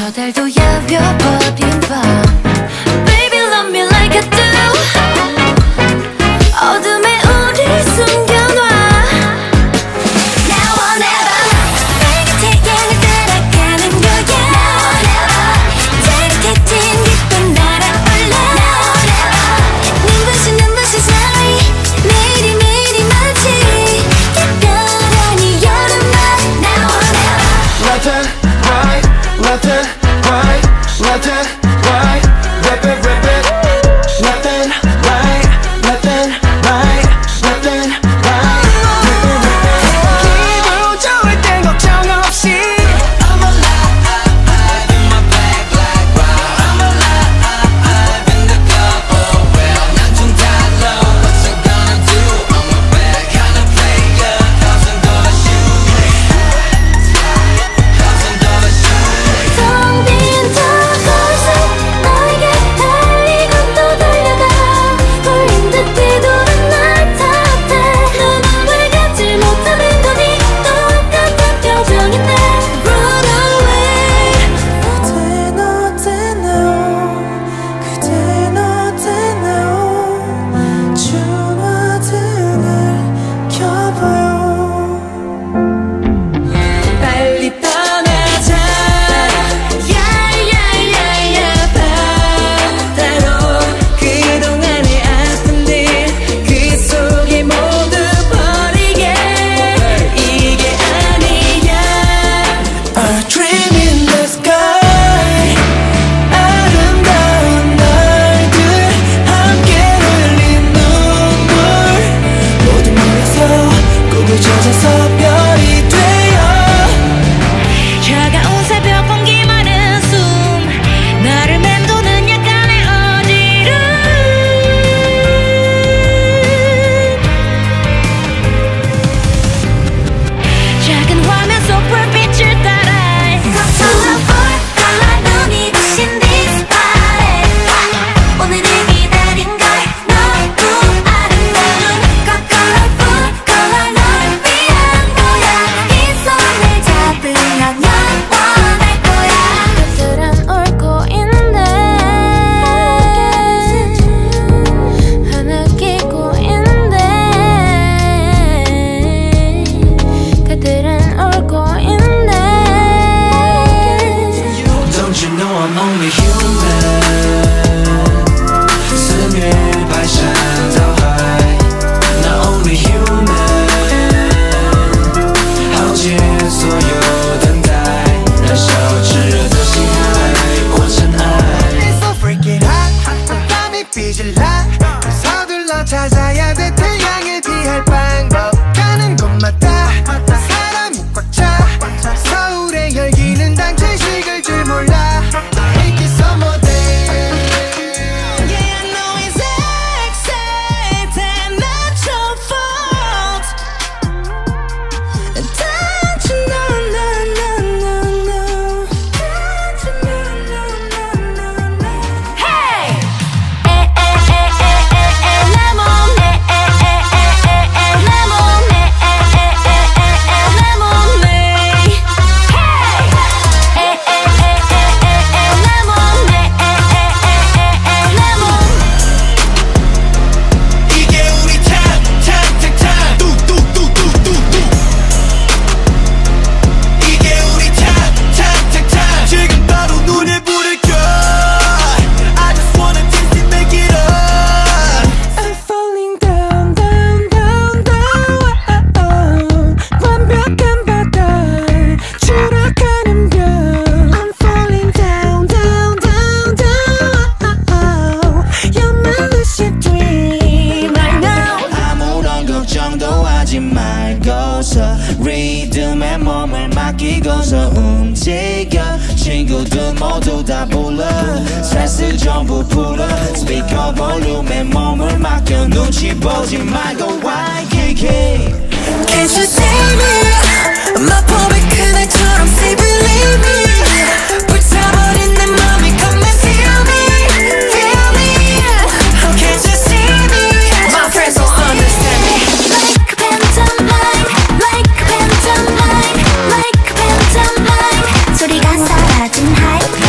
달도 야벼버린 밤 Baby love me like I do 어둠에 우릴 숨겨놔 Now or never 내가 태양을 따라가는 거야 Now or never 자극해진 깃도 날아올라 Now or never 눈부신 사이 매일이 마치 특별한 이 여름날 Now or never Left and right, left and right, left and right, rap it, left and right, left and right, left and right, 기분 좋을 땐 걱정 없이 I'm alive in my black ride I'm alive in the club, oh well 난 좀 달라 What's I gonna do? I'm a bad kind of player $1,000 shoes 텅 빈 저곳에 너에게 달리고 또 달려가 홀린 듯 뒤돌아 날 탓해 너는 왜 갖지 못하는 거니 똑같은 표정인데 Run away 그댄 어땠나요 주마등을 켜봐요 빨리 떠나자 야야야야 바다로 그동안의 아픔들 그 속에 모두 버리게 이게 아니야 A dream in the sky 아름다운 날들 함께 흘린 눈물 모두 모여서 꿈을 찾아서 별이 되어 차가운 새벽 공기 마른 숨 나를 맴도는 약간의 어지름 작은 화면 속 불빛을 따라 Colorful color 눈이 부신 this party 오늘을 기다린 걸 너무 아름다운 Colorful color 널 위한 거야 이 손을 잡으면 영원할 거야 그들은 울고 있네 하나 끼고 있네 그들은 울고 있네 Don't you know I'm only human 승을 발산 더 high Not only human how 지所有等待燃烧炙热的心爱我真爱 It's so freaking hot 밤이 삐질라 서둘러 찾아야 돼 태양을 피할 방법 가는 곳마다 사람이 꽉차 서울의 열기는 당최 식을 줄 몰라 Make it some more day Yeah, I know it's exciting, not your fault. Don't you know, no, no, no, no. Don't you know, no, no, no, no. Hey! 레몬네, 레몬네, 레몬네. Hey! 레몬네, 레몬. 이게 우리 time 뚝뚝뚝뚝뚝뚝 이게 우리 time 지금 바로 눈에 불을 켜 I just wanna taste it make it up I'm falling down down down down 완벽한 바다 추락하는 별 I'm falling down down down down You're my lucid dream right now 아무런 걱정도 하지 말고서 리듬에 몸을 맡기고서 움직여 친구들 모두 다 불러 스트레스 전부 풀어 스피커 볼륨에 몸을 맡겨 눈치 보지 말고 YKK Can't you see me 마법의 그날처럼 say believe me 불타버린 내 맘이 come and feel me How can't you see me My friends don't understand me Like a phantom light, like a phantom light, like a phantom light. 소리가 사라진 high.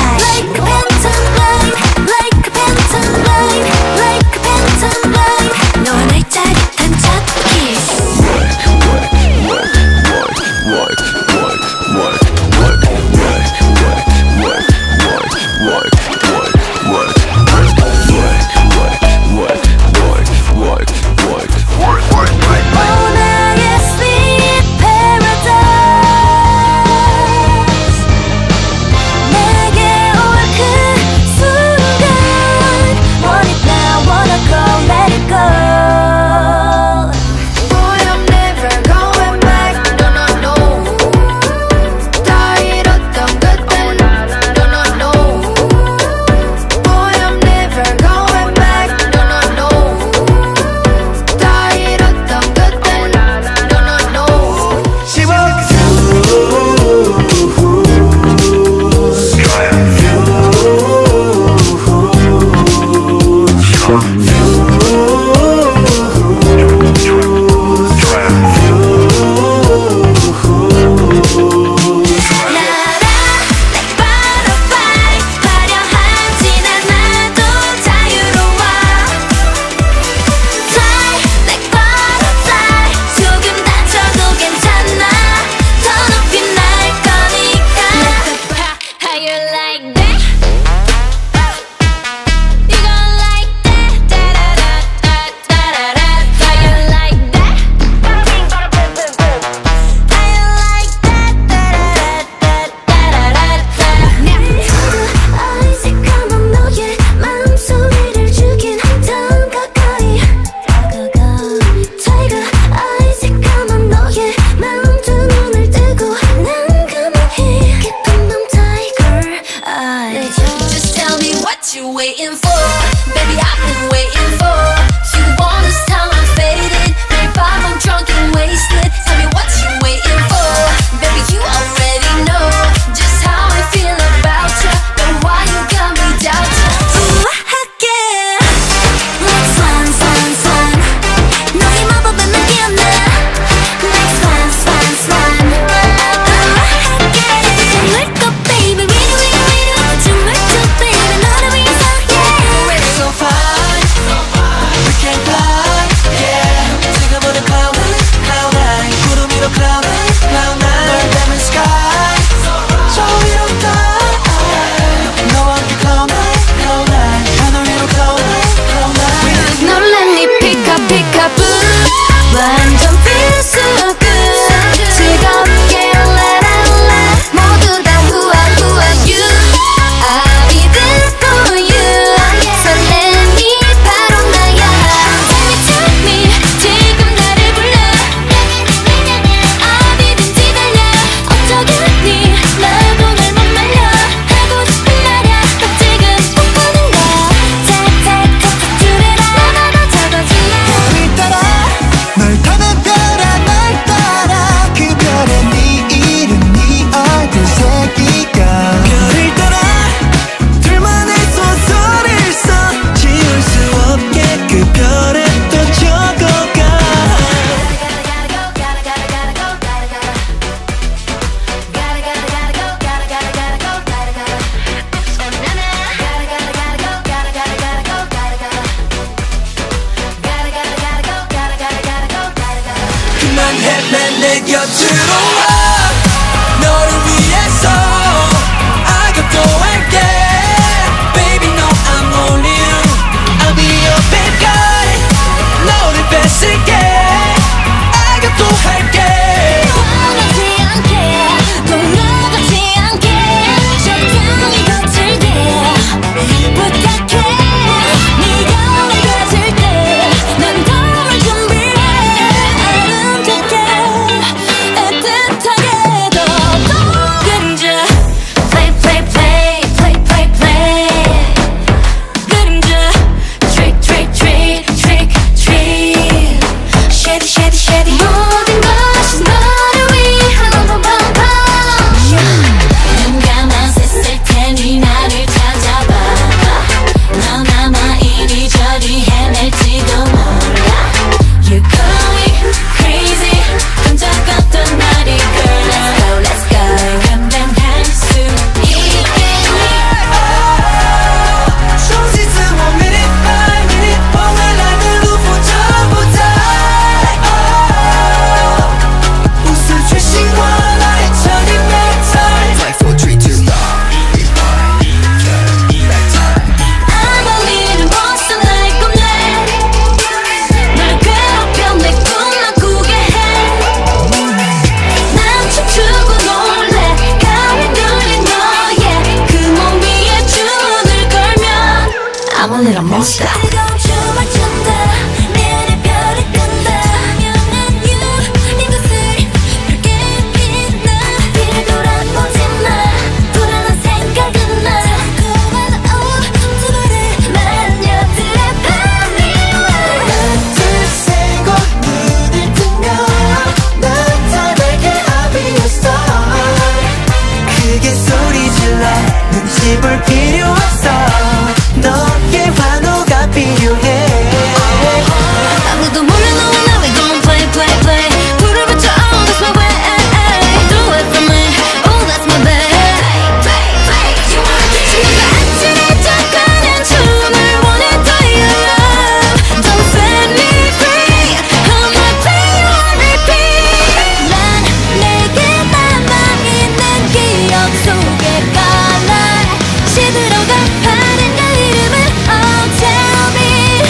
Don't stop. 뜨거운 춤을 춘다. 내 안에 별이 뜬다. 투명한 you 네 것을 붉게 빛나. 뒤를 돌아보지 마. 불안한 생각은 나. 달콤한 두 발의 마녀들의 밤이 와. 하나 둘 셋 곧 눈을 뜨면 나타나게 I'll be your star. 크게 소리 질러 눈치 볼 필요 없어. 너의 환호가 필요해. 아무도 몰라 너와 나 we gon' play play play. 불을 붙여 oh that's my way. Do it for me oh that's my babe. Play play you wanna get you. 내가 아찔해져가는 춤을 원해 do your love. Don't set me free. I'ma play you on repeat. 난 내게 남아있는 기억 속에 가라. 시들어가 파는 그 이름을 oh tell me.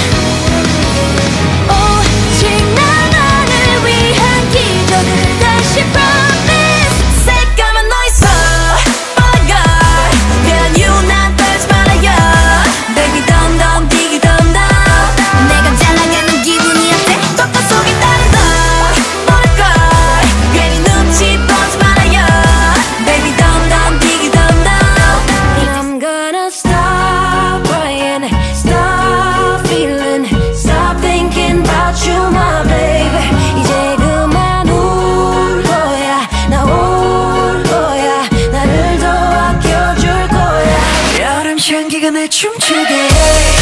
오직 나만을 위한 기적을 다시 promise. 새까만 너의 soul oh God. 미안 you 난 떨지 말아요. Baby dumb dumb diggy dumb dumb. 내가 잘 나가는 기분이 어때? 꺾어 속에 다른 너 oh God. 괜히 눈치 보지 말아요. Baby dumb dumb diggy dumb dumb. I'm gonna stop crying, stop feeling, stop thinking about you, my baby. 이제 그만 울 거야, 나 올 거야, 나를 더 아껴줄 거야. 여름 향기가 날 춤추게 해.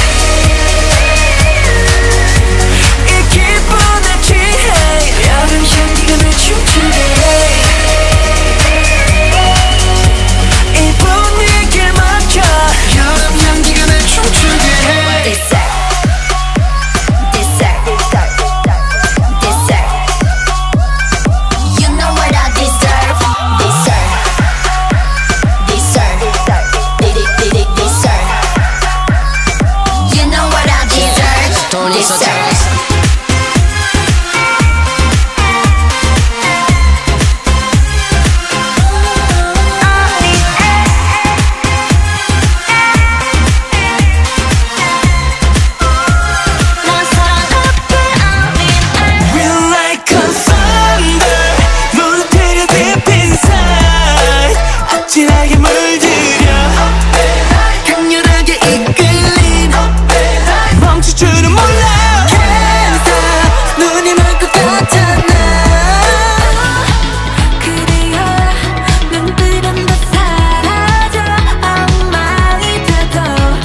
이 기분에 취해. 여름 향기가 날 춤추게 해. 이 분위기를 맞춰. 여름 향기가 날 춤추게 해. Dessert, dessert, dessert. You know what I deserve. Dessert, dessert, dessert. You know what I deserve. Dessert. 난 사랑 앞에 아닌 Real like a thunder. 무너뜨려 deep inside. 아찔하게 물들여. 강렬하게 이끌린. 멈출 줄은 몰라. Can't stop. 눈이 멀 것 같아 나. 그대여 눈뜨면 다 사라져 엉망이 되고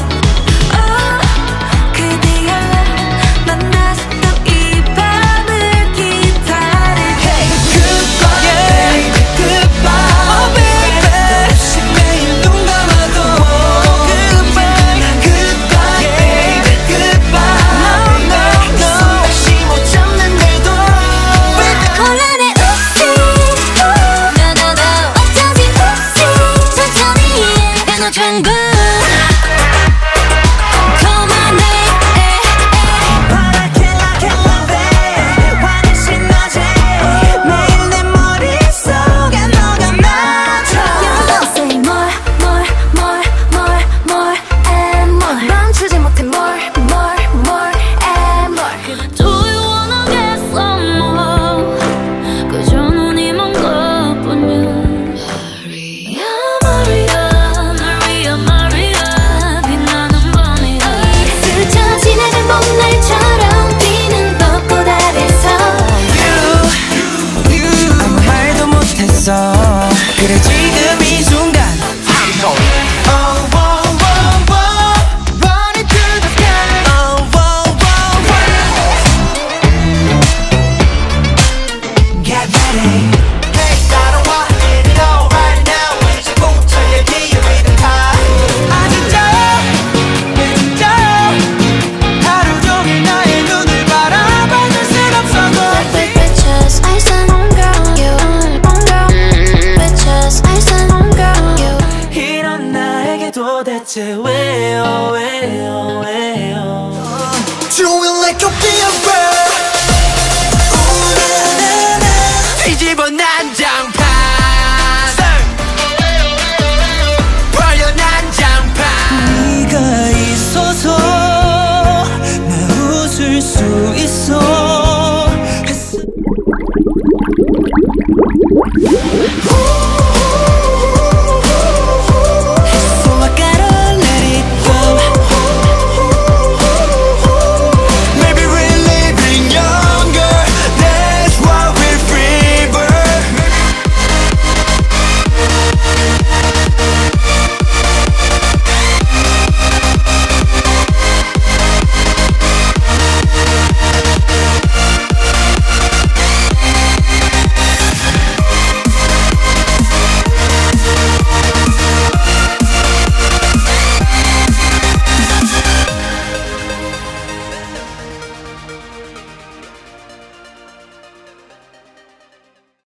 그대여 만나서 또 이 밤을 기다릴게. Goodbye, goodbye, oh baby. 없이 매일 눈 감아도 Goodbye, goodbye, baby, goodbye. No, no, no. 다시 못 잡는데도 혼란의 웃음 나나나 어쩌지 웃음 천천히 해놓던 군 Call my name. 바라게 like love it. 환희신 낮에 매일 내 머릿속에 너가 나죠. You say more, more, more, more, more and more. 멈추지 못해 more, more, more and more. Do you wanna get some more? 그저 눈이 먼 것뿐이야. Maria, Maria, Maria, 빛나는 밤이야. 스쳐 지나간 봄날처럼 뛰는 벚꽃 아래서 You 아무 말도 못했어. 그래 지금